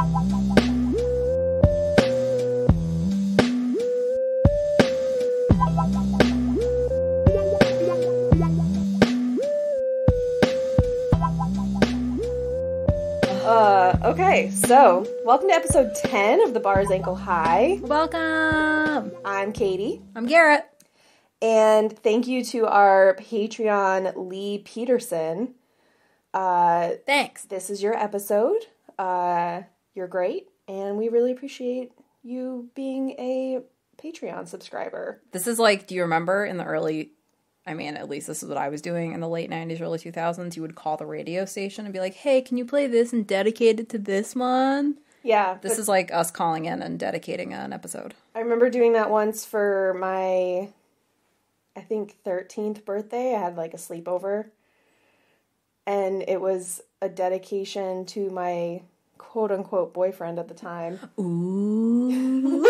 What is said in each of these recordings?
Okay, so welcome to episode 10 of The Bar's Ankle High. Welcome! I'm Katie. I'm Garrett. And thank you to our Patreon, Lee Peterson. Thanks. This is your episode. You're great, and we really appreciate you being a Patreon subscriber. This is like, do you remember in the early, I mean, at least this is what I was doing in the late 90s, early 2000s, you would call the radio station and be like, hey, can you play this and dedicate it to this one? Yeah. This is like us calling in and dedicating an episode. I remember doing that once for my, I think, 13th birthday. I had like a sleepover. And it was a dedication to my quote-unquote boyfriend at the time. Ooh.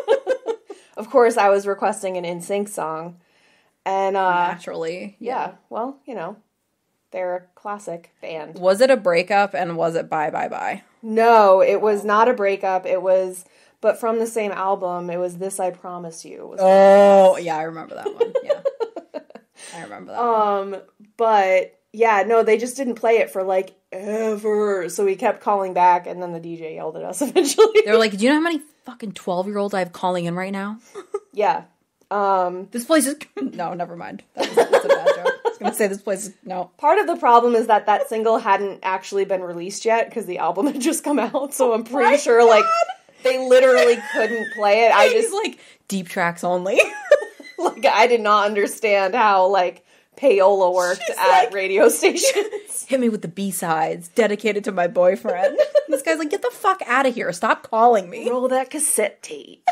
Of course, I was requesting an NSYNC song. And, Naturally. Yeah, well, you know, they're a classic band. Was it a breakup and was it bye, bye, bye? No, it was not a breakup. It was, but from the same album, it was This I Promise You. Oh, yeah, I remember that one. Yeah. I remember that one. But, yeah, no, they just didn't play it for, like, ever. So we kept calling back, and then the DJ yelled at us eventually. They were like, do you know how many fucking 12-year-olds I have calling in right now? Yeah. This place is... No, never mind. That's a bad joke. I was going to say this place is... No. Part of the problem is that single hadn't actually been released yet, because the album had just come out, so I'm pretty sure, like, they literally couldn't play it. I just... like, deep tracks only. Like, I did not understand how, like, payola worked at radio stations. Hit me with the B-sides, dedicated to my boyfriend. And this guy's like, get the fuck out of here. Stop calling me. Roll that cassette tape.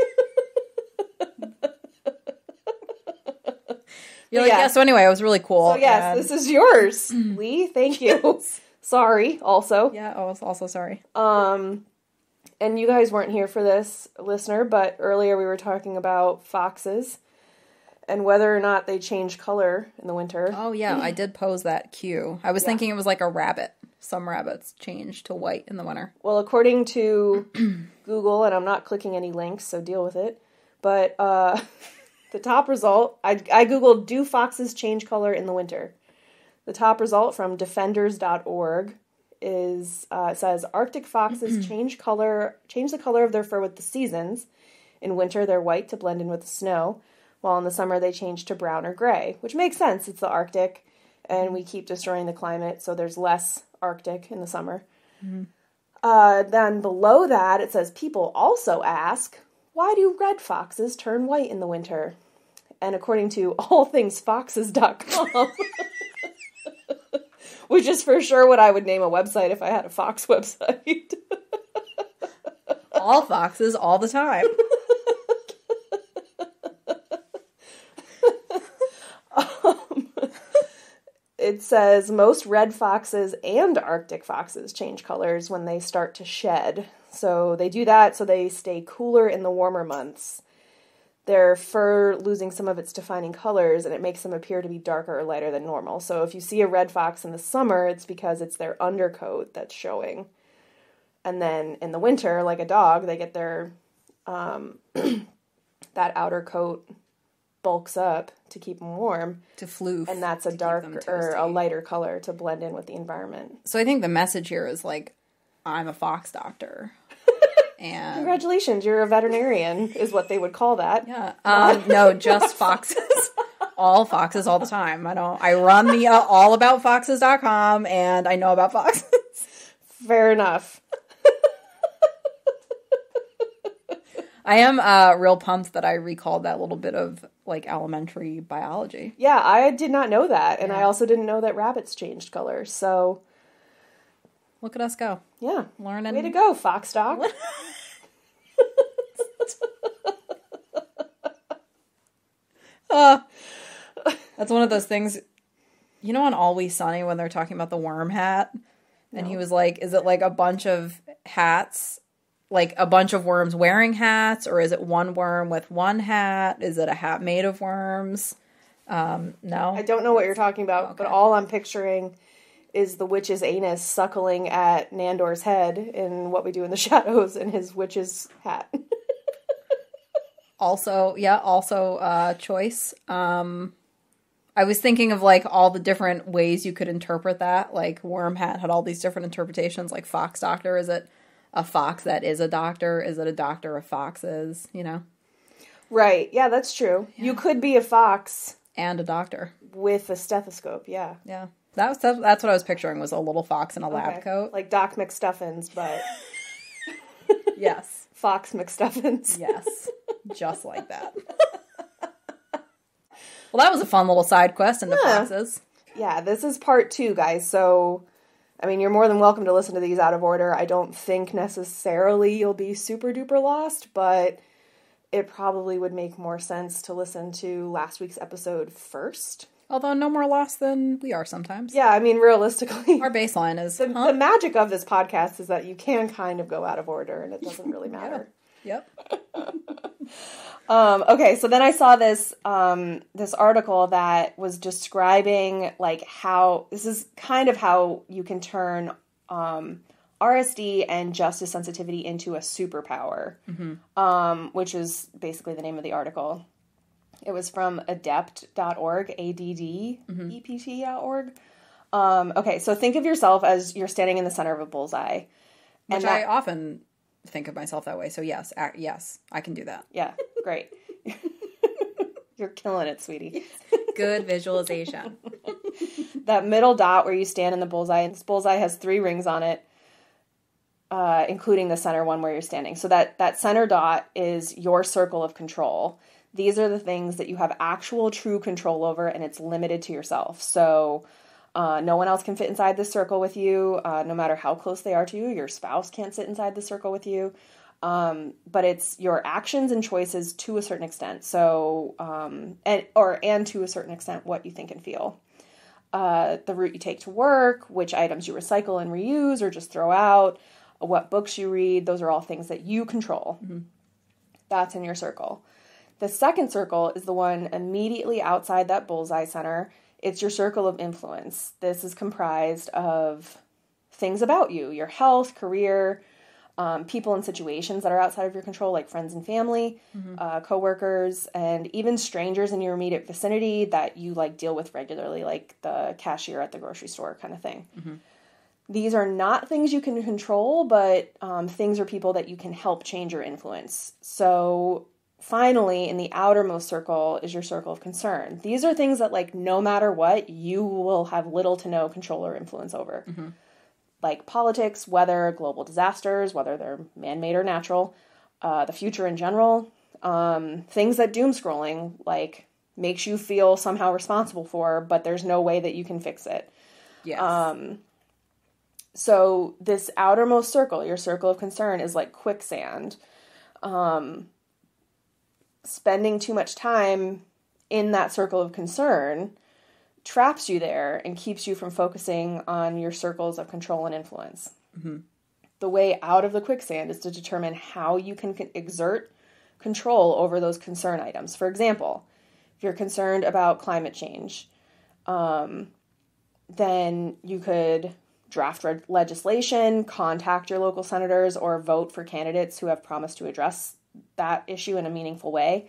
You're like, yeah, so anyway, it was really cool. So yes, this is yours, Lee. Thank you. Sorry, also. Yeah, I was also sorry. And you guys weren't here for this, listener, but earlier we were talking about foxes and whether or not they change color in the winter. Oh, yeah, I did pose that cue. I was thinking it was like a rabbit. Some rabbits change to white in the winter. Well, according to Google, and I'm not clicking any links, so deal with it, but the top result, I Googled, do foxes change color in the winter? The top result from defenders.org is, says, Arctic foxes change the color of their fur with the seasons. In winter, they're white to blend in with the snow, while in the summer they change to brown or gray, which makes sense. It's the Arctic, and we keep destroying the climate, so there's less Arctic in the summer. Mm-hmm. Then below that, it says, people also ask, why do red foxes turn white in the winter? And according to allthingsfoxes.com, which is for sure what I would name a website if I had a fox website. All foxes, all the time. It says most red foxes and Arctic foxes change colors when they start to shed. So they do that so they stay cooler in the warmer months. Their fur losing some of its defining colors, and it makes them appear to be darker or lighter than normal. So if you see a red fox in the summer, it's because it's their undercoat that's showing. And then in the winter, like a dog, they get their, that outer coat bulks up to keep them warm. To floof. And that's a darker or a lighter color to blend in with the environment. So I think the message here is like, I'm a fox doctor. And congratulations, you're a veterinarian, is what they would call that. Yeah. No, just foxes. All foxes all the time. I run the allaboutfoxes.com and I know about foxes. Fair enough. I am real pumped that I recalled that little bit of like elementary biology. Yeah, I did not know that. And I also didn't know that rabbits changed color. So look at us go. Yeah. Learning. Way to go, Fox Doc. That's one of those things, you know, on Always Sunny when they're talking about the worm hat? And he was like, is it like a bunch of hats, like a bunch of worms wearing hats, or is it one worm with one hat? Is it a hat made of worms? No. I don't know what you're talking about, but all I'm picturing is the witch's anus suckling at Nandor's head in What We Do in the Shadows in his witch's hat. Also, choice. I was thinking of like all the different ways you could interpret that. Like Worm Hat had all these different interpretations. Like Fox Doctor, is it a fox that is a doctor? Is it a doctor of foxes? You know, Right. Yeah, that's true. Yeah. You could be a fox and a doctor with a stethoscope. Yeah. Yeah. That's what I was picturing, was a little fox in a lab coat, like Doc McStuffins, but yes, Fox McStuffins. Yes, just like that. Well, that was a fun little side quest into foxes. Yeah, this is part 2, guys. So, I mean, you're more than welcome to listen to these out of order. I don't think necessarily you'll be super duper lost, but it probably would make more sense to listen to last week's episode first. Although no more lost than we are sometimes. Yeah, I mean, realistically. Our baseline is... The magic of this podcast is that you can kind of go out of order, and it doesn't really matter. Yep. Okay, so then I saw this this article that was describing like how this is kind of how you can turn RSD and justice sensitivity into a superpower, which is basically the name of the article. It was from adept.org, ADDEPT.org. Okay, so think of yourself as you're standing in the center of a bullseye. Which I often think of myself that way, so yes, I can do that. Yeah, great. You're killing it, sweetie. Good visualization. That middle dot where you stand in the bullseye, this bullseye has 3 rings on it, including the center one where you're standing. So that center dot is your circle of control. These are the things that you have actual true control over, and it's limited to yourself. So no one else can fit inside this circle with you, no matter how close they are to you. Your spouse can't sit inside the circle with you. But it's your actions and choices to a certain extent. So, and to a certain extent, what you think and feel. The route you take to work, which items you recycle and reuse or just throw out, what books you read, those are all things that you control. Mm-hmm. That's in your circle. The second circle is the one immediately outside that bullseye center. It's your circle of influence. This is comprised of things about you, your health, career, people and situations that are outside of your control, like friends and family, coworkers, and even strangers in your immediate vicinity that you like deal with regularly, like the cashier at the grocery store kind of thing. Mm-hmm. These are not things you can control, but things or people that you can help change or influence. So finally, in the outermost circle is your circle of concern. These are things that, like, no matter what, you will have little to no control or influence over. Mm-hmm. Like politics, weather, global disasters, whether they're man-made or natural, the future in general, things that doom scrolling, like, makes you feel somehow responsible for, but there's no way that you can fix it. Yes. So this outermost circle, your circle of concern, is like quicksand. Spending too much time in that circle of concern traps you there and keeps you from focusing on your circles of control and influence. Mm-hmm. The way out of the quicksand is to determine how you can exert control over those concern items. For example, if you're concerned about climate change, then you could draft legislation, contact your local senators, or vote for candidates who have promised to address that issue in a meaningful way.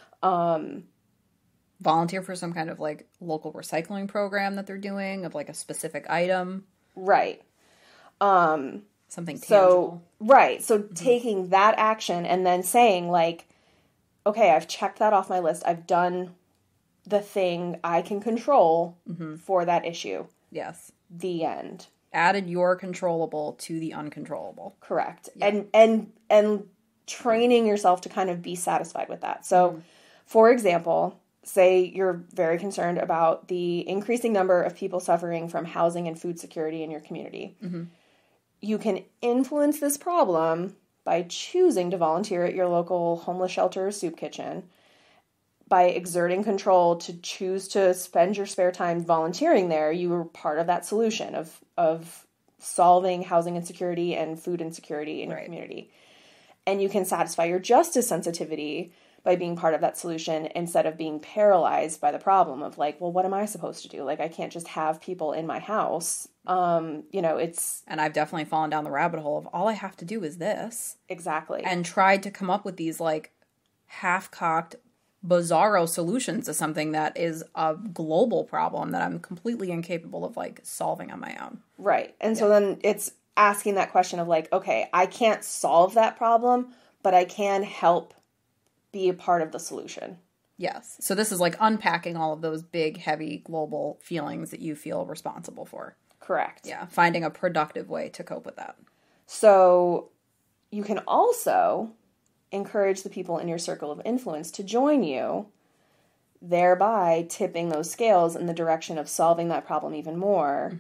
Volunteer for some kind of like local recycling program that they're doing of like a specific item. Right. Something tangible. So taking that action and then saying like, okay, I've checked that off my list. I've done the thing I can control for that issue. Yes. The end. Added your controllable to the uncontrollable. Correct. Yeah. And training yourself to kind of be satisfied with that. So, for example, say you're very concerned about the increasing number of people suffering from housing and food security in your community. Mm-hmm. You can influence this problem by choosing to volunteer at your local homeless shelter or soup kitchen, by exerting control to choose to spend your spare time volunteering there. You were part of that solution of solving housing insecurity and food insecurity in your community. And you can satisfy your justice sensitivity by being part of that solution instead of being paralyzed by the problem of like, well, what am I supposed to do? Like, I can't just have people in my house. It's... And I've definitely fallen down the rabbit hole of all I have to do is this. Exactly. And tried to come up with these like half-cocked, bizarro solutions to something that is a global problem that I'm completely incapable of like solving on my own. Right. And so then it's asking that question of like, okay, I can't solve that problem, but I can help be a part of the solution. Yes. So this is like unpacking all of those big, heavy, global feelings that you feel responsible for. Correct. Yeah. Finding a productive way to cope with that. So you can also encourage the people in your circle of influence to join you, thereby tipping those scales in the direction of solving that problem even more.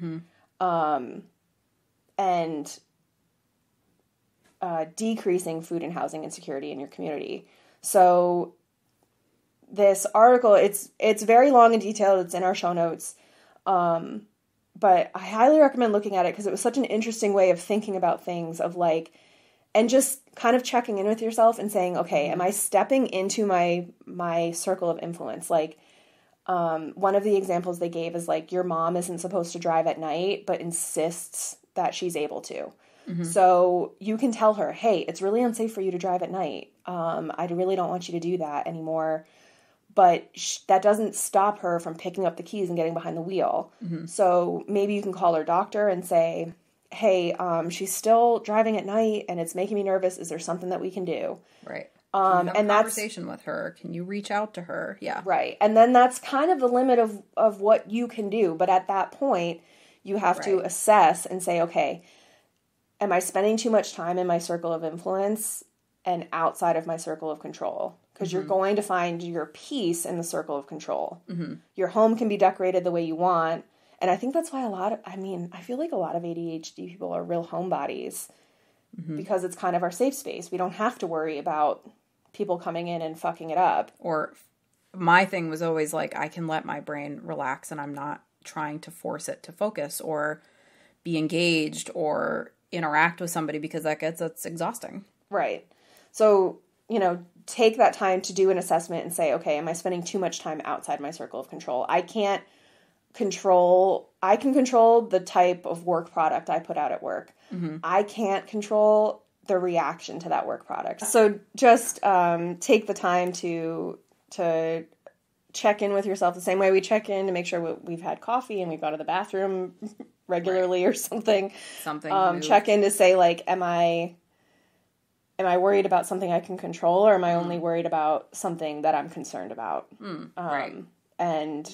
And decreasing food and housing insecurity in your community. So this article, it's very long and detailed. It's in our show notes. But I highly recommend looking at it because it was such an interesting way of thinking about things of like, and just kind of checking in with yourself and saying, okay, am I stepping into my circle of influence? Like, one of the examples they gave is like, your mom isn't supposed to drive at night, but insists that she's able to. So you can tell her, hey, it's really unsafe for you to drive at night. I really don't want you to do that anymore. But that doesn't stop her from picking up the keys and getting behind the wheel. So maybe you can call her doctor and say, hey, she's still driving at night and it's making me nervous. Is there something that we can do? Right. Can you have and a conversation with her? Can you reach out to her? Yeah. Right. And then that's kind of the limit of what you can do. But at that point, you have to assess and say, okay, am I spending too much time in my circle of influence and outside of my circle of control? Because you're going to find your peace in the circle of control. Your home can be decorated the way you want. And I think that's why I feel like a lot of ADHD people are real homebodies because it's kind of our safe space. We don't have to worry about people coming in and fucking it up. Or my thing was always like, I can let my brain relax and I'm not trying to force it to focus or be engaged or interact with somebody because that's exhausting. Right. So, take that time to do an assessment and say, okay, am I spending too much time outside my circle of control? I can control the type of work product I put out at work. I can't control the reaction to that work product. So just take the time to check in with yourself the same way we check in to make sure we've had coffee and we've gone to the bathroom regularly or something. Check in to say like, am I worried about something I can control, or am I only worried about something that I'm concerned about? And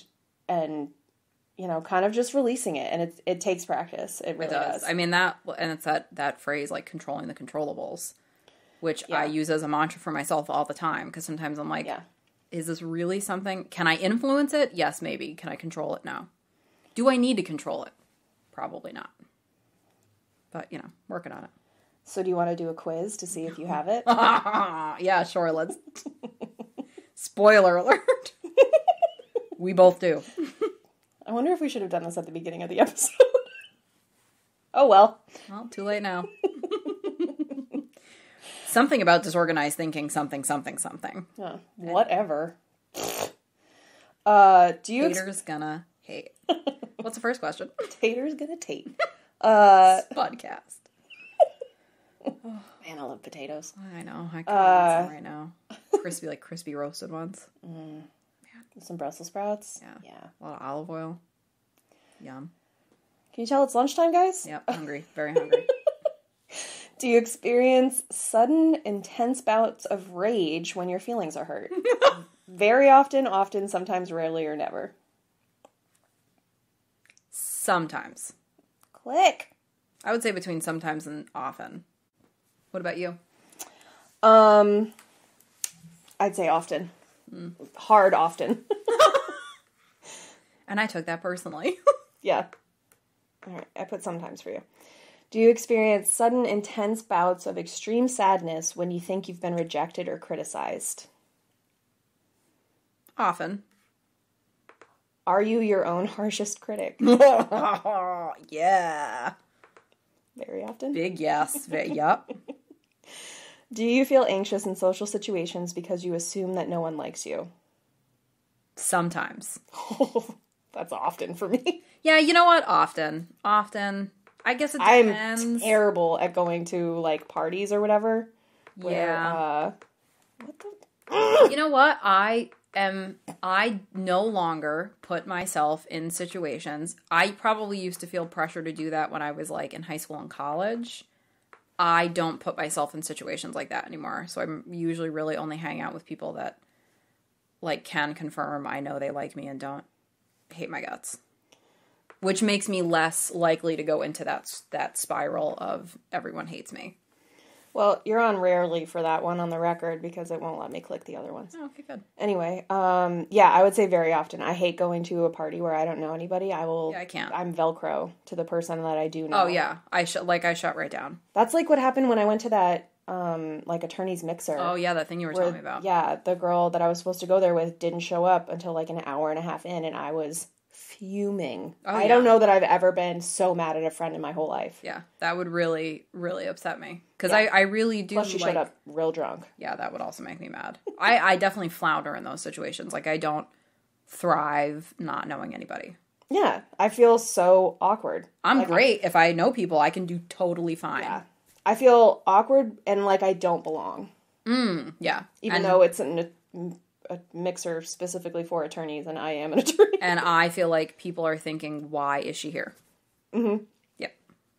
kind of just releasing it. And it takes practice. It really does. I mean, it's that phrase, like controlling the controllables, which I use as a mantra for myself all the time. Because sometimes I'm like, is this really something? Can I influence it? Yes, maybe. Can I control it? No. Do I need to control it? Probably not. But, working on it. So do you want to do a quiz to see if you have it? Yeah, sure. Let's. Spoiler alert. We both do. I wonder if we should have done this at the beginning of the episode. Oh, well. Well, too late now. Something about disorganized thinking, something. Whatever. Haters gonna hate. What's the first question? Haters gonna tate. Podcast. Man, I love potatoes. I know. I can't eat some right now. Crispy roasted ones. Some Brussels sprouts. Yeah. A lot of olive oil. Yum. Can you tell it's lunchtime, guys? Yep. Hungry. Very hungry. Do you experience sudden, intense bouts of rage when your feelings are hurt? Very often, sometimes, rarely, or never. Sometimes. Click. I would say between sometimes and often. What about you? I'd say often. Hard often. And I took that personally. Yeah. All right, I put sometimes for you. Do you experience sudden, intense bouts of extreme sadness when you think you've been rejected or criticized? Often. Are you your own harshest critic? Yeah. Very often? Big yes. Yup. Do you feel anxious in social situations because you assume that no one likes you? Sometimes. That's often for me. Yeah, you know what? Often. I guess it depends. I'm terrible at going to, like, parties or whatever. Yeah. What the... You know what? I no longer put myself in situations. I probably used to feel pressure to do that when I was, like, in high school and college. I don't put myself in situations like that anymore. So I'm usually really only hanging out with people that, like, can confirm I know they like me and don't hate my guts. Which makes me less likely to go into that spiral of everyone hates me. Well, you're on rarely for that one on the record because it won't let me click the other ones. Oh, okay, good. Anyway, yeah, I would say very often. I hate going to a party where I don't know anybody. Yeah, I can't. I'm Velcro to the person that I do know. Oh, yeah. I shut right down. That's like what happened when I went to that, like, attorney's mixer. Oh, yeah, that thing you were telling me about. Yeah, the girl that I was supposed to go there with didn't show up until, like, an hour and a half in, and I was fuming. Oh, I don't know that I've ever been so mad at a friend in my whole life. Yeah, that would really, really upset me. Because I really do. Plus, she showed up real drunk. Yeah, that would also make me mad. I definitely flounder in those situations. Like, I don't thrive not knowing anybody. Yeah, I feel so awkward. I'm great. If I know people, I can do totally fine. Yeah. I feel awkward and like I don't belong. Yeah. Even though it's a mixer specifically for attorneys, and I am an attorney. And I feel like people are thinking, why is she here? Mm-hmm. Yep.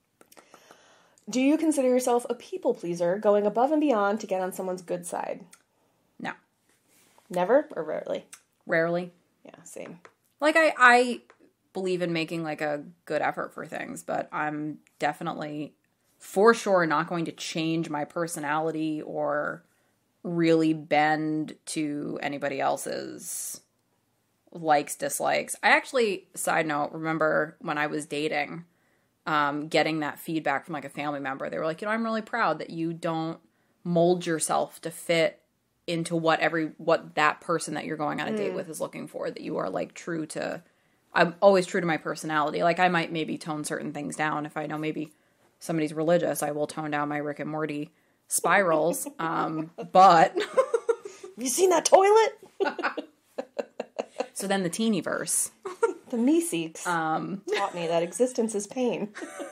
Do you consider yourself a people pleaser, going above and beyond to get on someone's good side? No. Never or rarely? Rarely. Yeah, same. Like, I believe in making, like, a good effort for things, but I'm definitely, for sure, not going to change my personality or really bend to anybody else's likes, dislikes. I actually, side note, remember when I was dating, getting that feedback from, like, a family member. They were like, I'm really proud that you don't mold yourself to fit into what that person that you're going on a date with is looking for, that you are, like, I'm always true to my personality. Like, I might maybe tone certain things down. If I know maybe somebody's religious, I will tone down my Rick and Morty spirals. But have you seen that toilet? So then the teeny verse. The Meeseeks taught me that existence is pain.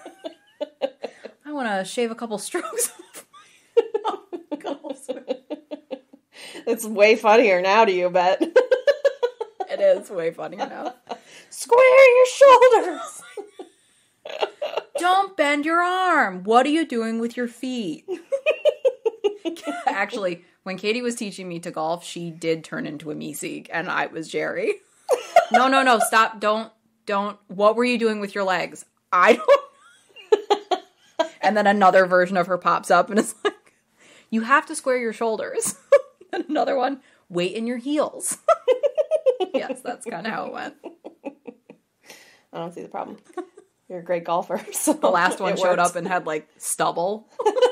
I want to shave a couple strokes off my knuckles. It's way funnier now, do you bet? It is way funnier now. Square your shoulders. Don't bend your arm. What are you doing with your feet? Actually, when Katie was teaching me to golf, she did turn into a Meeseek, and I was Jerry. No, stop. Don't. What were you doing with your legs? I don't. And then another version of her pops up, and it's like, you have to square your shoulders. And another one, weight in your heels. Yes, that's kind of how it went. I don't see the problem. You're a great golfer. So the last one showed up and had, like, stubble.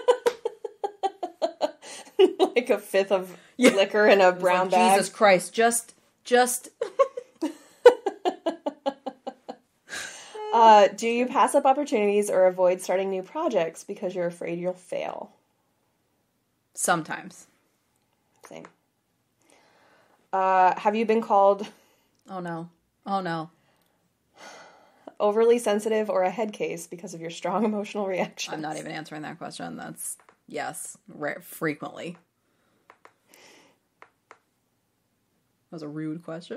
Like a fifth of liquor in a brown bag. Jesus Christ, just... Do you pass up opportunities or avoid starting new projects because you're afraid you'll fail? Sometimes. Same. Have you been called... Oh, no. Overly sensitive or a head case because of your strong emotional reaction? I'm not even answering that question. That's... Yes. Frequently. That was a rude question.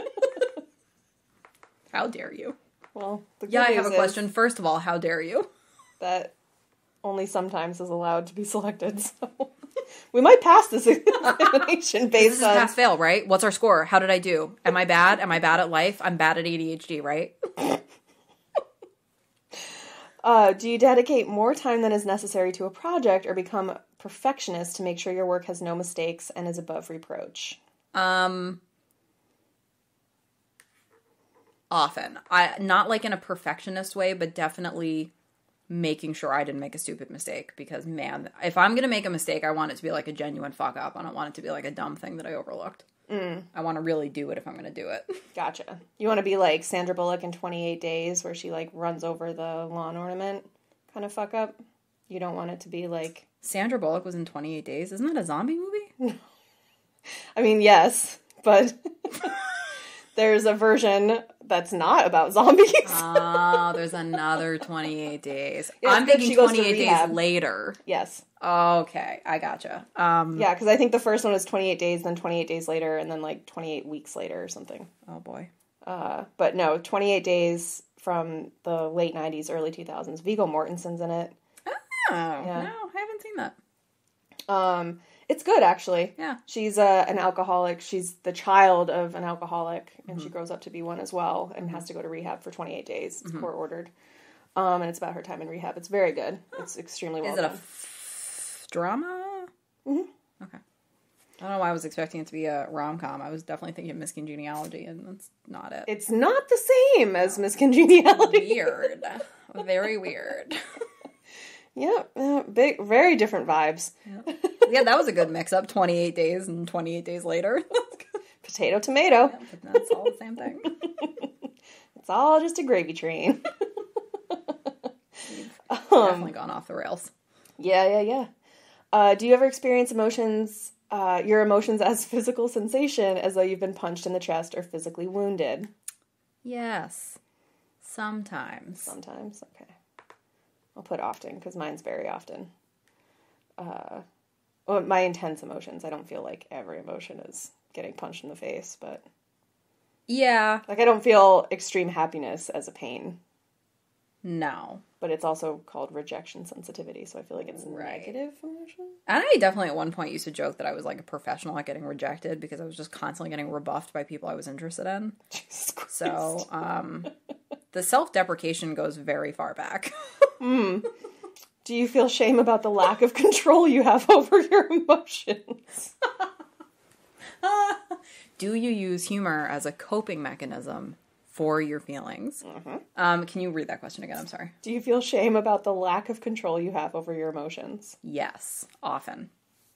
How dare you? Well, I have a question. First of all, how dare you? That only sometimes is allowed to be selected, so... We might pass this examination based on... This is pass-fail, right? What's our score? How did I do? Am I bad? Am I bad at life? I'm bad at ADHD, right? Do you dedicate more time than is necessary to a project or become a perfectionist to make sure your work has no mistakes and is above reproach? Often. Not like in a perfectionist way, but definitely making sure I didn't make a stupid mistake. Because, man, if I'm going to make a mistake, I want it to be like a genuine fuck up. I don't want it to be like a dumb thing that I overlooked. I want to really do it if I'm going to do it. Gotcha. You want to be like Sandra Bullock in 28 Days where she, like, runs over the lawn ornament kind of fuck up? You don't want it to be like... Sandra Bullock was in 28 Days. Isn't that a zombie movie? I mean, yes, but there's a version that's not about zombies. Oh, there's another 28 Days. Yeah, I'm but thinking she goes to 28 Days rehab. later. Yes. Okay, I gotcha. Yeah, because I think the first one was 28 days, then 28 days later, and then like 28 weeks later or something. Oh boy. But no, 28 Days from the late 90s, early 2000s. Viggo Mortensen's in it. Oh, Yeah. no, I haven't seen that. It's good, actually. Yeah. She's an alcoholic. She's the child of an alcoholic, and she grows up to be one as well, and has to go to rehab for 28 days. It's court ordered. And it's about her time in rehab. It's very good. It's extremely well Is it done. a drama? Mm-hmm. Okay. I don't know why I was expecting it to be a rom-com. I was definitely thinking of Miss Congeniality, and that's not it. It's not the same as Miss Congeniality. Weird. Very weird. Yeah, big, very different vibes. Yeah, that was a good mix-up. 28 Days and 28 Days later. Potato, tomato. But that's all the same thing. It's all just a gravy train. Definitely gone off the rails. Yeah. Do you ever experience your emotions as physical sensation, as though you've been punched in the chest or physically wounded? Yes. Sometimes. Sometimes. Okay. I'll put often, because mine's very often. Well, my intense emotions, I don't feel like every emotion is getting punched in the face, but... Yeah. Like, I don't feel extreme happiness as a pain, No. but it's also called rejection sensitivity, so I feel like it's a Right. negative emotion. And I definitely at one point used to joke that I was like a professional at getting rejected because I was just constantly getting rebuffed by people I was interested in. Jesus Christ. So, the self-deprecation goes very far back. Do you feel shame about the lack of control you have over your emotions? Do you use humor as a coping mechanism for your feelings? Can you read that question again? I'm sorry. Do you feel shame about the lack of control you have over your emotions? Yes, often.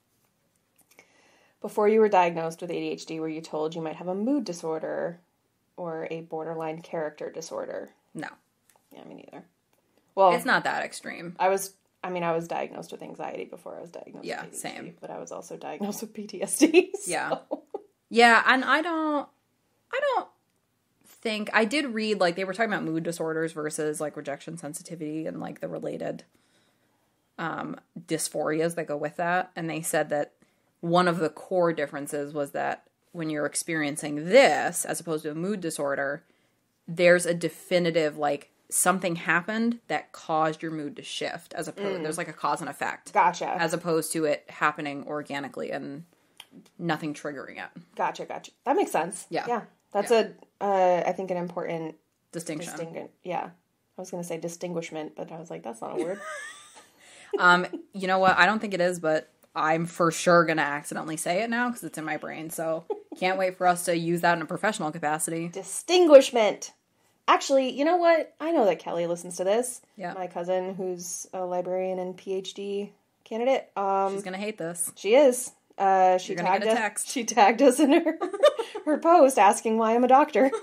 Before you were diagnosed with ADHD, were you told you might have a mood disorder or a borderline character disorder? No. Yeah, me neither. Well, It's not that extreme. I was diagnosed with anxiety before I was diagnosed Yeah, with ADHD, same. but I was also diagnosed with PTSD. So. Yeah. Yeah, and I don't think, I did read, like, they were talking about mood disorders versus, like, rejection sensitivity and, like, the related dysphorias that go with that, and they said that one of the core differences was that when you're experiencing this, as opposed to a mood disorder, there's a definitive, like, something happened that caused your mood to shift, as opposed, there's, like, a cause and effect. Gotcha. As opposed to it happening organically and nothing triggering it. Gotcha. That makes sense. Yeah. Yeah. That's I think an important Distinction. yeah. I was going to say distinguishment, but I was like, that's not a word. You know what? I don't think it is, but I'm for sure going to accidentally say it now because it's in my brain. So can't wait for us to use that in a professional capacity. Distinguishment. Actually, you know what? I know that Kelly listens to this. Yeah. My cousin, who's a librarian and PhD candidate. She's going to hate this. She is. She You're gonna tagged get a us. text. She tagged us in her post asking why I'm a doctor.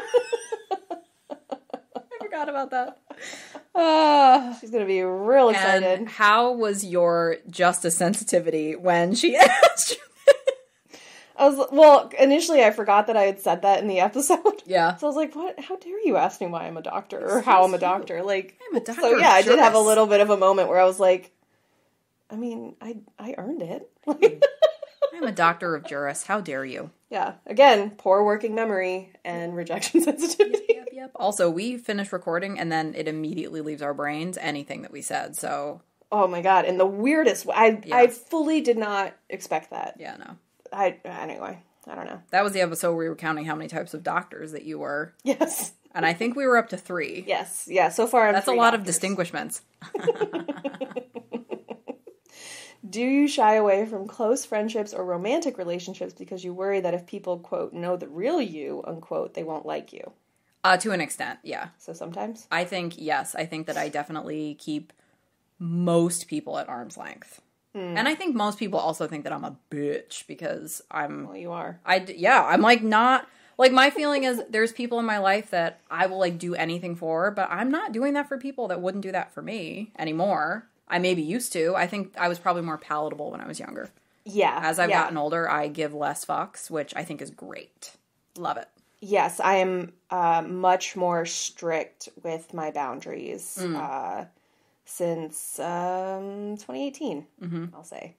I forgot about that. She's gonna be real excited. And how was your justice sensitivity when she asked you? Initially I forgot that I had said that in the episode. Yeah. So I was like, "What? How dare you ask me why I'm a doctor or how I'm a doctor?" Like, I'm a doctor So of yeah, I did have a juris. little bit of a moment where I was like, I mean, I earned it. I'm a doctor of juris. How dare you? Yeah. Again, poor working memory and rejection sensitivity. Yep. Also, we finish recording and then it immediately leaves our brains anything that we said. So, Oh my god! In the weirdest way, I fully did not expect that. yeah, no. Anyway, I don't know. That was the episode where we were counting how many types of doctors that you were. Yes. And I think we were up to 3. Yes. Yeah. So far, That's a lot of distinguishments. Do you shy away from close friendships or romantic relationships because you worry that if people, quote, know the real you, unquote, they won't like you? To an extent, yeah. So sometimes? I think, yes. I think that I definitely keep most people at arm's length. And I think most people also think that I'm a bitch because I'm... Well, you are. I'm like not... Like, my feeling is there's people in my life that I will, like, do anything for, but I'm not doing that for people that wouldn't do that for me anymore. I maybe used to. I think I was probably more palatable when I was younger. Yeah. As I've gotten older, I give less fucks, which I think is great. Love it. Yes, I am much more strict with my boundaries since 2018, I'll say.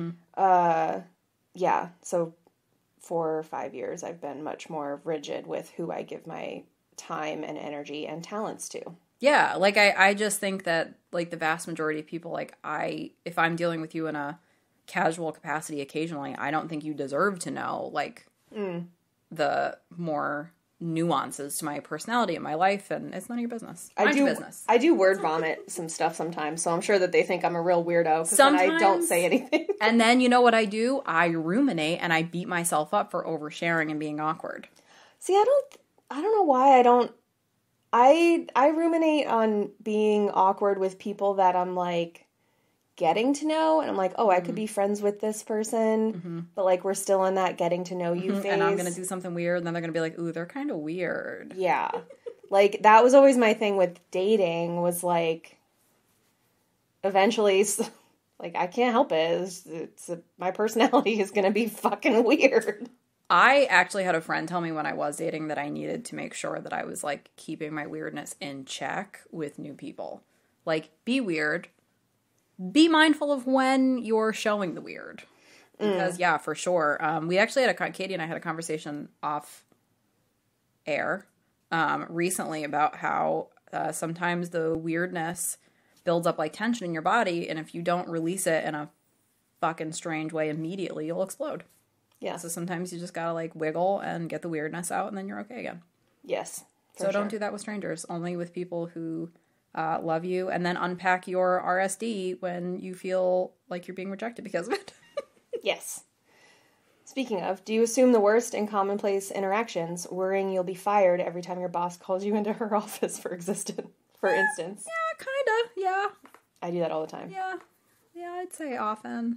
Yeah, so 4 or 5 years I've been much more rigid with who I give my time and energy and talents to. Yeah, like I just think that like the vast majority of people, like if I'm dealing with you in a casual capacity occasionally, I don't think you deserve to know like the more nuances to my personality and my life, and it's none of your business. Mind your business. I do word vomit some stuff sometimes, so I'm sure that they think I'm a real weirdo because I don't say anything. And then you know what I do? I ruminate and I beat myself up for oversharing and being awkward. See, I don't know why I don't. I ruminate on being awkward with people that I'm like getting to know, and I'm like, oh, I could be friends with this person, but like we're still in that getting to know you phase. And I'm gonna do something weird, and then they're gonna be like, ooh, they're kind of weird. Yeah, like that was always my thing with dating. Was like, eventually, like I can't help it. My personality is gonna be fucking weird. I actually had a friend tell me when I was dating that I needed to make sure that I was like keeping my weirdness in check with new people. Like, be weird. Be mindful of when you're showing the weird. Because, yeah, for sure. We actually Katie and I had a conversation off air recently about how sometimes the weirdness builds up like tension in your body, and if you don't release it in a fucking strange way immediately, you'll explode. Yeah. So sometimes you just gotta like wiggle and get the weirdness out, and then you're okay again. Yes. So don't do that with strangers. Only with people who love you, and then unpack your RSD when you feel like you're being rejected because of it. Yes. Speaking of, do you assume the worst in commonplace interactions, worrying you'll be fired every time your boss calls you into her office for instance? Yeah, kinda. Yeah. I do that all the time. Yeah. Yeah, I'd say often.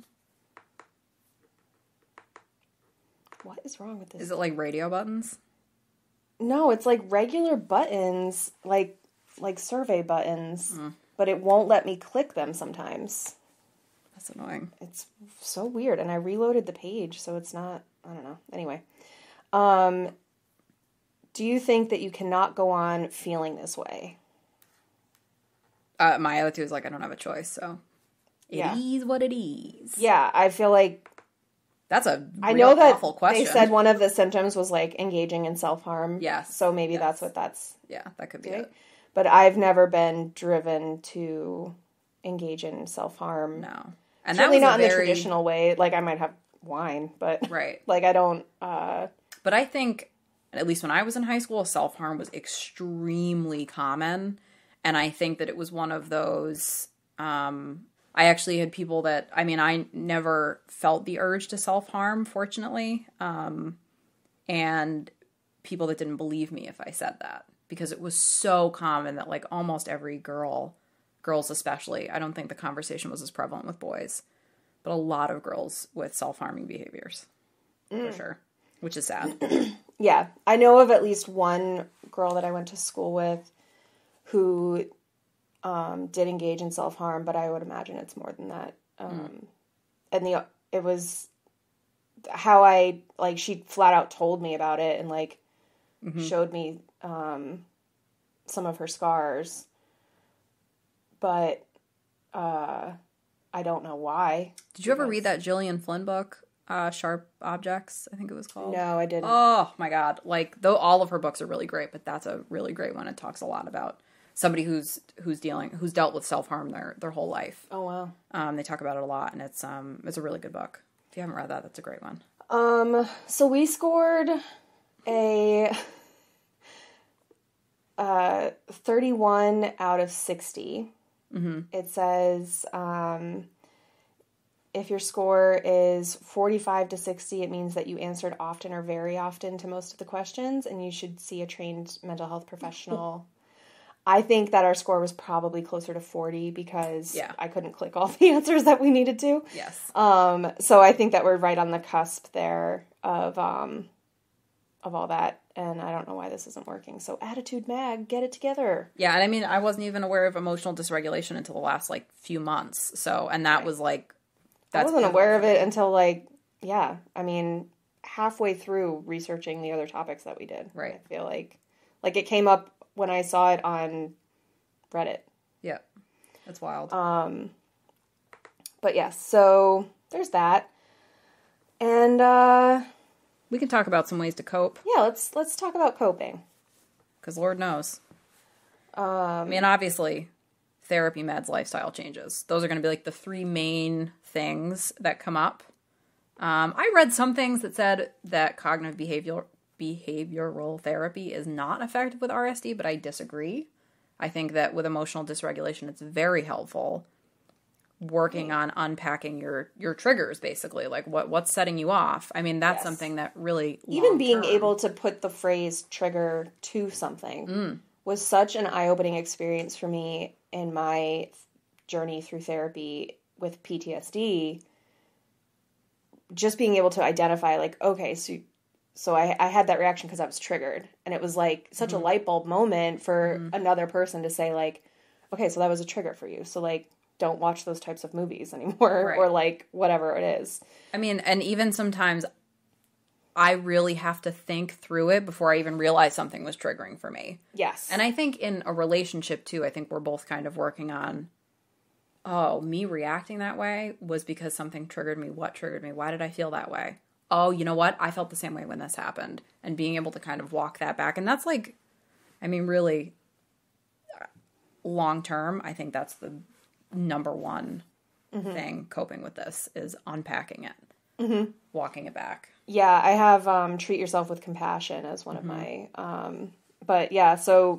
What is wrong with this? Is it like radio buttons? No, it's like regular buttons, like survey buttons, but it won't let me click them sometimes. That's annoying. It's so weird, and I reloaded the page, so it's not, I don't know. Anyway, do you think that you cannot go on feeling this way? My attitude is like, I don't have a choice, so it is what it is. Yeah, I feel like that's a I know that awful question. They said one of the symptoms was like engaging in self-harm. Yes. So maybe that's what that's. Yeah, that could be it. But I've never been driven to engage in self-harm. No. And certainly that was not in the traditional way. Like I might have wine, but right. Like I don't. But I think, at least when I was in high school, self-harm was extremely common. And I think that it was one of those, I actually had people that, I mean, I never felt the urge to self-harm, fortunately. And people that didn't believe me if I said that. Because it was so common that, like, almost every girls especially, I don't think the conversation was as prevalent with boys, but a lot of girls with self-harming behaviors, for sure, which is sad. Yeah. I know of at least one girl that I went to school with who did engage in self-harm, but I would imagine it's more than that. And it was how I, like, she flat out told me about it and, like, showed me some of her scars. But I don't know why. Did you ever read that Gillian Flynn book, Sharp Objects, I think it was called? No, I didn't. Oh, my God. Like, though all of her books are really great, but that's a really great one. It talks a lot about somebody who's dealt with self-harm their whole life. Oh, wow. They talk about it a lot, and it's a really good book. If you haven't read that, that's a great one. So we scored a 31 out of 60. Mm-hmm. It says if your score is 45 to 60, it means that you answered often or very often to most of the questions, and you should see a trained mental health professional. I think that our score was probably closer to 40 because I couldn't click all the answers that we needed to. Yes. So I think that we're right on the cusp there of all that. and I don't know why this isn't working. So Attitude Mag, get it together. Yeah, and I mean, I wasn't even aware of emotional dysregulation until the last, like, few months. So, and that was, like, I wasn't aware of it until, like, yeah, I mean, halfway through researching the other topics that we did. Right. I feel like it came up when I saw it on Reddit. Yeah. That's wild. But yes, so there's that. And, we can talk about some ways to cope. yeah, let's talk about coping. Because Lord knows. I mean, obviously, therapy, meds, lifestyle changes. Those are going to be, like, the three main things that come up. I read some things that said that cognitive behavioral therapy is not effective with RSD, but I disagree. I think that with emotional dysregulation, it's very helpful working on unpacking your triggers, basically, like what's setting you off. I mean, that's something that really even being able to put the phrase trigger to something was such an eye-opening experience for me in my journey through therapy with PTSD. Just being able to identify, like, okay, so I had that reaction because I was triggered, and it was like such a light bulb moment for another person to say, like, okay, so that was a trigger for you, so, like, don't watch those types of movies anymore, or, like, whatever it is. I mean, and even sometimes I really have to think through it before I even realize something was triggering for me. Yes. And I think in a relationship, too, I think we're both kind of working on, oh, me reacting that way was because something triggered me. What triggered me? Why did I feel that way? Oh, you know what? I felt the same way when this happened. And being able to kind of walk that back. And that's like, I mean, really, long term, I think that's the number one thing coping with this is unpacking it, walking it back. Yeah, I have Treat Yourself with Compassion as one of my, but yeah, so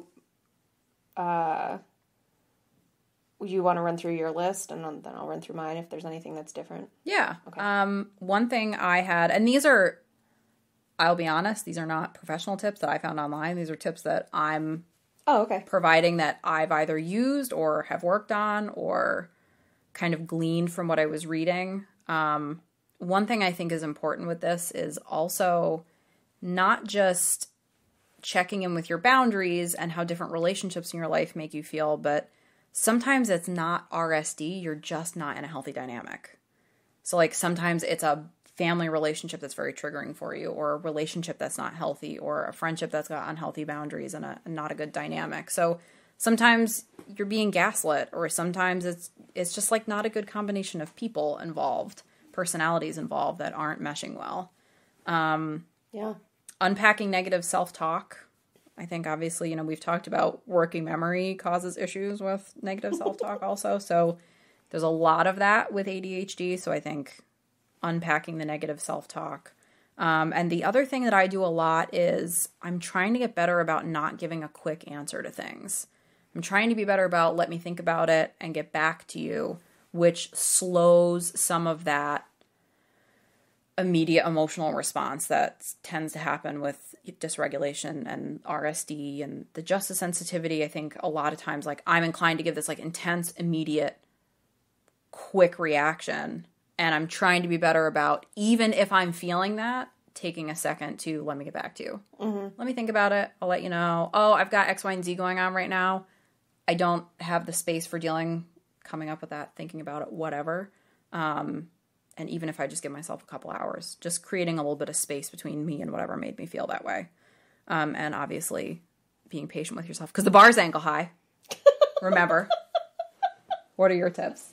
you want to run through your list, and then I'll run through mine if there's anything that's different. Yeah. Okay. One thing I had, and these are, I'll be honest, these are not professional tips that I found online. These are tips that I'm providing that I've either used or have worked on or kind of gleaned from what I was reading. One thing I think is important with this is also not just checking in with your boundaries and how different relationships in your life make you feel, but sometimes it's not RSD, you're just not in a healthy dynamic. So, like, sometimes it's a family relationship that's very triggering for you, or a relationship that's not healthy, or a friendship that's got unhealthy boundaries and not a good dynamic. So sometimes you're being gaslit, or sometimes it's just like not a good combination of people involved, personalities involved that aren't meshing well. Unpacking negative self-talk. I think obviously, we've talked about working memory causes issues with negative self-talk also. So there's a lot of that with ADHD. So I think unpacking the negative self-talk. And the other thing that I do a lot is I'm trying to get better about not giving a quick answer to things. I'm trying to be better about let me think about it and get back to you, which slows some of that immediate emotional response that tends to happen with dysregulation and RSD and the justice sensitivity. I think a lot of times, like, I'm inclined to give this like intense, immediate, quick reaction. And I'm trying to be better about, even if I'm feeling that, taking a second to let me get back to you. Let me think about it. I'll let you know. Oh, I've got X, Y, and Z going on right now. I don't have the space for coming up with that, thinking about it, whatever. And even if I just give myself a couple hours, just creating a little bit of space between me and whatever made me feel that way. And obviously being patient with yourself, because the bar's ankle high. Remember. What are your tips?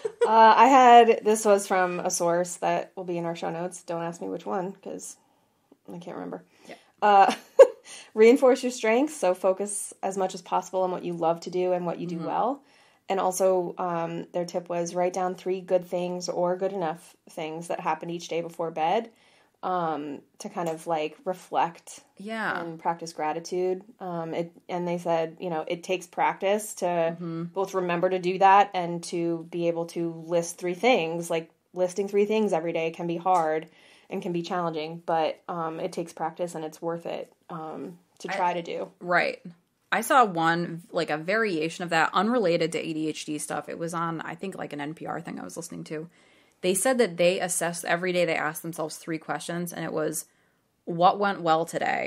This was from a source that will be in our show notes. Don't ask me which one, because I can't remember. Yeah. Reinforce your strengths, so focus as much as possible on what you love to do and what you do well. And also, their tip was write down 3 good things or good enough things that happened each day before bed, to kind of like reflect and practice gratitude. And they said, it takes practice to both remember to do that and to be able to list 3 things. Like, listing 3 things every day can be hard and can be challenging, but it takes practice and it's worth it to try to do. Right. I saw one, like a variation of that, unrelated to ADHD stuff. It was on, I think, like an NPR thing I was listening to. They said that they assessed every day, they asked themselves 3 questions, and it was, what went well today?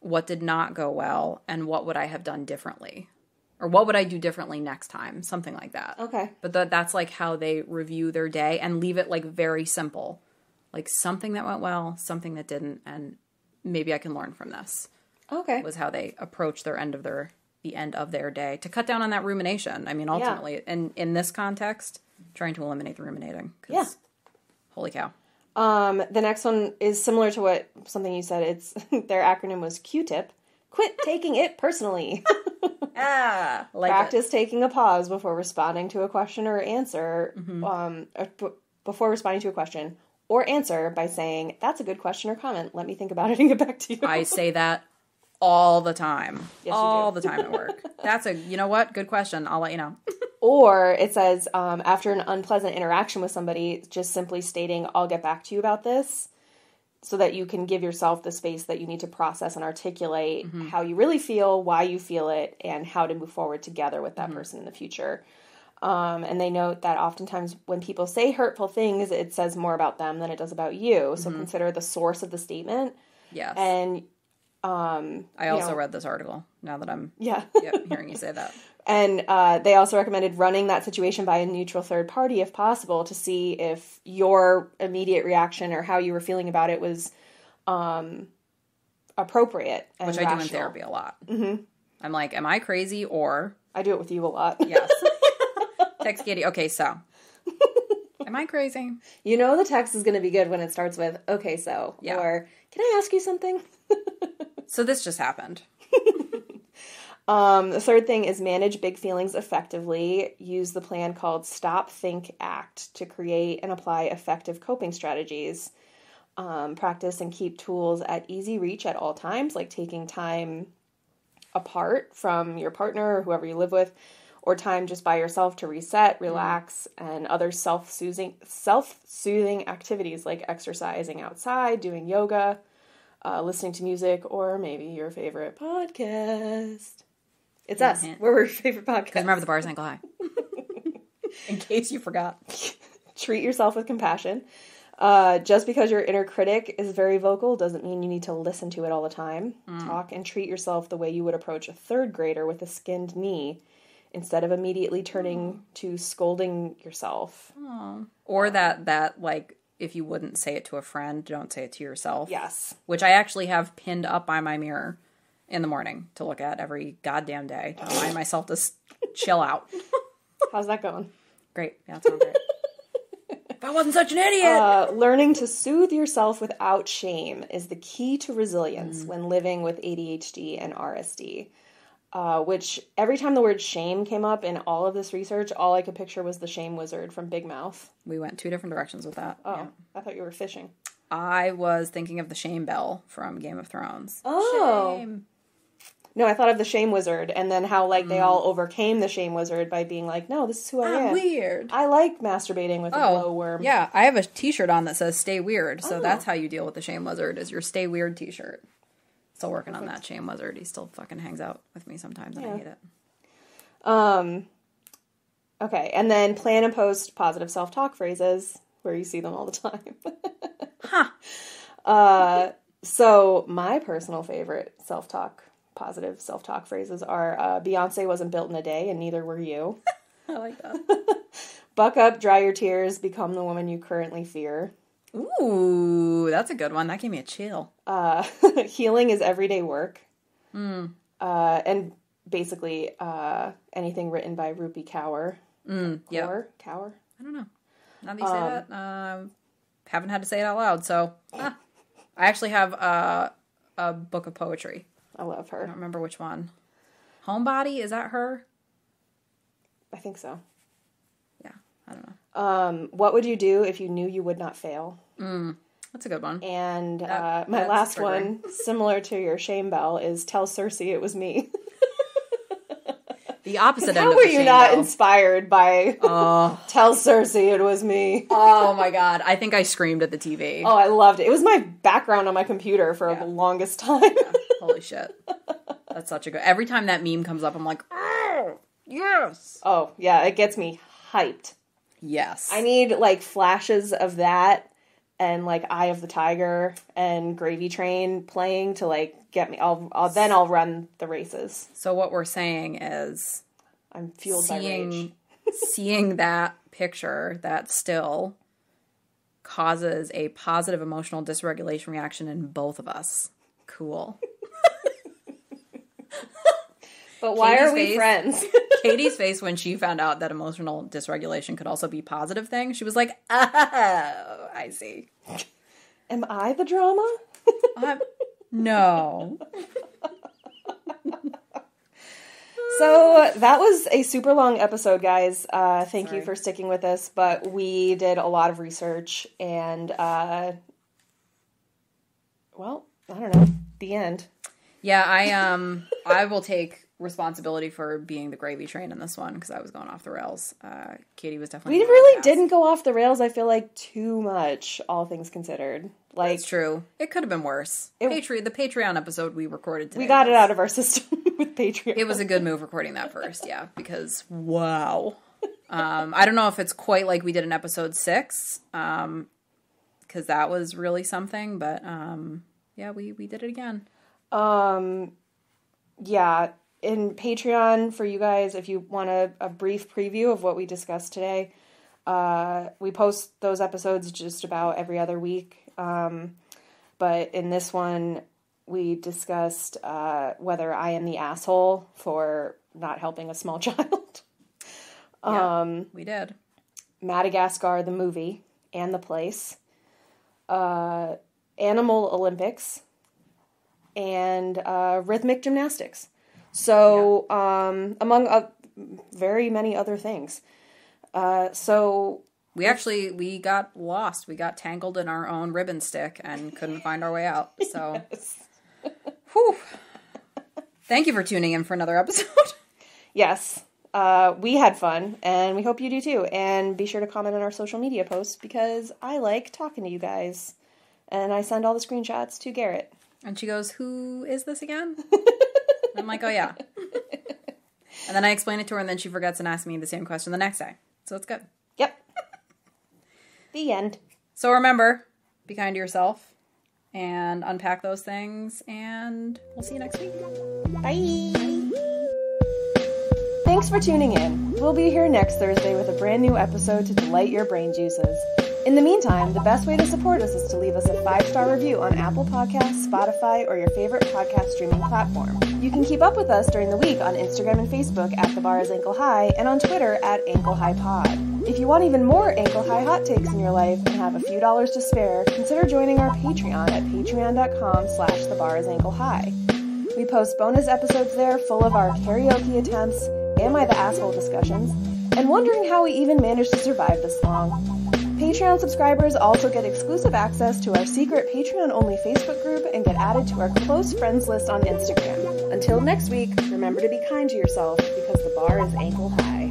what did not go well, and what would I have done differently? Or what would I do differently next time? Something like that. Okay. But that's like how they review their day and leave it like very simple. Like something that went well, something that didn't, and maybe I can learn from this. Okay. Was how they approach the end of their day to cut down on that rumination. I mean, ultimately, in this context, trying to eliminate the ruminating. Yeah. Holy cow. The next one is similar to something you said. It's their acronym was Q-tip. Quit taking it personally. Practice taking a pause before responding to a question or answer. Before responding to a question or answer by saying, "That's a good question or comment. Let me think about it and get back to you." I say that all the time. Yes, all you do. the time at work. That's you know what? Good question. I'll let you know. Or it says, after an unpleasant interaction with somebody, just simply stating, "I'll get back to you about this," so that you can give yourself the space that you need to process and articulate how you really feel, why you feel it, and how to move forward together with that person in the future. And they note that oftentimes when people say hurtful things, it says more about them than it does about you. So consider the source of the statement. Yes. And I also read this article now that I'm hearing you say that. And they also recommended running that situation by a neutral third party if possible to see if your immediate reaction or how you were feeling about it was appropriate and Which I do in therapy a lot. Mm-hmm. I'm like, am I crazy or... I do it with you a lot. Yes. Text Katie, okay, so. Am I crazy? You know the text is going to be good when it starts with, "Okay, so." Yeah. Or, "Can I ask you something?" So this just happened. The third thing is manage big feelings effectively. Use the plan called Stop, Think, Act to create and apply effective coping strategies. Practice and keep tools at easy reach at all times, like taking time apart from your partner or whoever you live with, or time just by yourself to reset, relax, and other self-soothing activities like exercising outside, doing yoga, listening to music, or maybe your favorite podcast. It's us. We're your favorite podcast. Because remember the bars ankle high. In case you forgot. Treat yourself with compassion. Just because your inner critic is very vocal doesn't mean you need to listen to it all the time. Talk and treat yourself the way you would approach a third grader with a skinned knee instead of immediately turning to scolding yourself. Or that like, if you wouldn't say it to a friend, don't say it to yourself. Yes. Which I actually have pinned up by my mirror in the morning to look at every goddamn day to remind myself to chill out. How's that going? Great. Yeah, it's going great. If I wasn't such an idiot! Learning to soothe yourself without shame is the key to resilience when living with ADHD and RSD. Which, every time the word shame came up in all of this research, all I could picture was the shame wizard from Big Mouth. We went two different directions with that. Oh, yeah. I thought you were fishing. I was thinking of the shame bell from Game of Thrones. Oh. Shame. No, I thought of the shame wizard, and then how, like, they all overcame the shame wizard by being like, "No, this is who I am. I'm weird. I like masturbating with a glowworm." Yeah, I have a t-shirt on that says "Stay Weird," so that's how you deal with the shame wizard, is your Stay Weird t-shirt. Still working on that shame wizard. He still fucking hangs out with me sometimes, and I hate it. Okay, and then plan and post positive self-talk phrases, where you see them all the time. So, my personal favorite positive self-talk phrases are, Beyonce wasn't built in a day, and neither were you. I like that. Buck up, dry your tears, become the woman you currently fear. Ooh, that's a good one. That gave me a chill. Healing is everyday work. And basically, anything written by Rupi Kaur. Yep. Kaur? I don't know. Now that you say that, haven't had to say it out loud, so. I actually have a book of poetry. I love her. I don't remember which one. Homebody, is that her? I think so. Yeah, I don't know. What would you do if you knew you would not fail? That's a good one. And my last one, similar to your shame bell, is tell Cersei it was me. The opposite end of How the were you shame not bell. inspired by tell Cersei it was me? Oh my god, I think I screamed at the TV. Oh, I loved it. It was my background on my computer for the longest time. Holy shit. That's such a good... Every time that meme comes up, I'm like, oh, yes. Oh, yeah, it gets me hyped. Yes. I need, like, flashes of that and like Eye of the Tiger and Gravy Train playing to like get me. I'll run the races. So what we're saying is, I'm fueled by rage. Seeing that picture, that still, causes a positive emotional dysregulation reaction in both of us. Cool. But why are we friends? Katie's face when she found out that emotional dysregulation could also be a positive thing, she was like, oh, I see. Am I the drama? No. So that was a super long episode, guys. Thank you for sticking with us, but we did a lot of research and, well, I don't know, the end. Yeah, I will take responsibility for being the gravy train in this one because I was going off the rails. Katie was definitely. We really didn't go off the rails. I feel like too much, all things considered. Like it's true. It could have been worse. The Patreon episode we recorded today. We got it out of our system with Patreon. It was a good move recording that first, yeah, because wow. I don't know if it's quite like we did in episode 6, because that was really something. But yeah, we did it again. Yeah. In Patreon, for you guys, if you want a brief preview of what we discussed today, we post those episodes just about every other week. But in this one, we discussed whether I am the asshole for not helping a small child. Yeah, we did. Madagascar, the movie, and the place. Animal Olympics. And rhythmic gymnastics. So, among very many other things. So... We got lost. We got tangled in our own ribbon stick and couldn't find our way out. So, yes. Whew. Thank you for tuning in for another episode. Yes. We had fun, and we hope you do too. And be sure to comment on our social media posts, because I like talking to you guys. And I send all the screenshots to Garrett. And she goes, who is this again? I'm like, oh yeah. And then I explain it to her, and then she forgets and asks me the same question the next day. So it's good. Yep. The end. So remember, be kind to yourself and unpack those things, and we'll see you next week. Bye. Thanks for tuning in. We'll be here next Thursday with a brand new episode to delight your brain juices. In the meantime, the best way to support us is to leave us a 5-star review on Apple Podcasts, Spotify, or your favorite podcast streaming platform. You can keep up with us during the week on Instagram and Facebook at The Bar is Ankle High, and on Twitter at Ankle High Pod. If you want even more Ankle High hot takes in your life and have a few dollars to spare, consider joining our Patreon at patreon.com/thebarisAnkleHigh. We post bonus episodes there full of our karaoke attempts, Am I the Asshole discussions, and wondering how we even managed to survive this long. Patreon subscribers also get exclusive access to our secret Patreon-only Facebook group and get added to our close friends list on Instagram. Until next week, remember to be kind to yourself, because the bar is ankle high.